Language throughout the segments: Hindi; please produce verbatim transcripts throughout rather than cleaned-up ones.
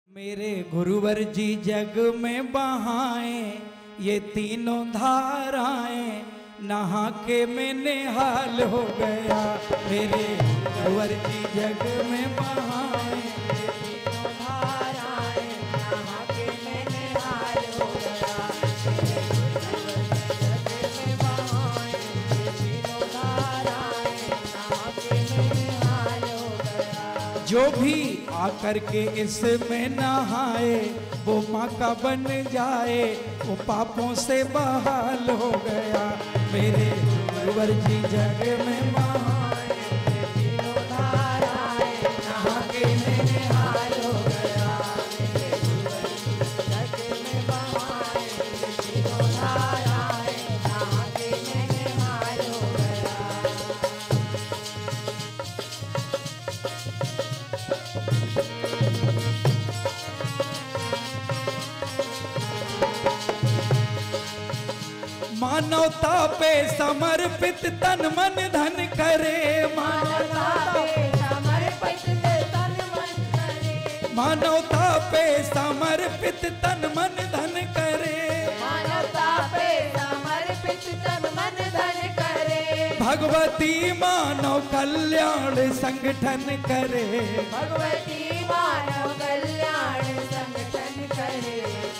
मेरे गुरुवर जी जग में बहाएं ये तीनों धाराएं, नहा के मैं निहाल हो गया। मेरे गुरुवर जी जग में बहाएं ये तीनों धाराएं, नहा के मैं निहाल हो गया। मेरे गुरुवर जी जग में बहाएं ये तीनों धाराएं, नहा के मैं निहाल हो गया। जो भी आकर के इसमें नहाए वो माँ का बन जाए, वो पापों से बहाल हो गया। मेरे गुरुवर जी जग में बहाएं ये तीनों धाराएं, नहा के मैं निहाल हो गया। मेरे गुरुवर जी जग में बहाएं ये तीनों धाराएं, नहा के मैं निहाल हो गया। मानवता पे समर्पित तन मन धन करे, मानवता पे समर्पित तन मन करे, मानवता पे समर्पित तन मन धन करे, मानवता पे समर्पित तन मन धन करे। भगवती मानव कल्याण संगठन करे, भगवती मानव कल्याण संगठन करे।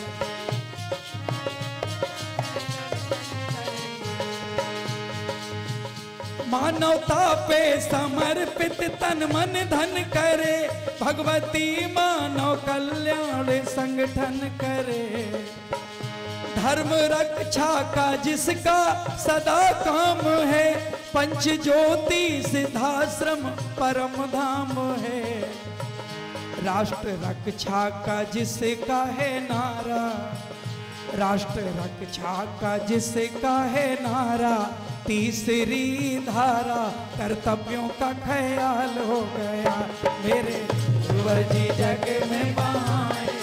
मानवता पे समर्पित तन मन धन करे, भगवती मानव कल्याण संगठन करे। धर्म रक्षा का जिसका सदा काम है, पंच ज्योति सिद्धाश्रम परम धाम है। राष्ट्र रक्षा का जिसका है नारा, राष्ट्र रक्षा का जिसका है नारा, तीसरी धारा कर्तव्यों का ख्याल हो गया। मेरे गुरुवर जी जग में बहाएं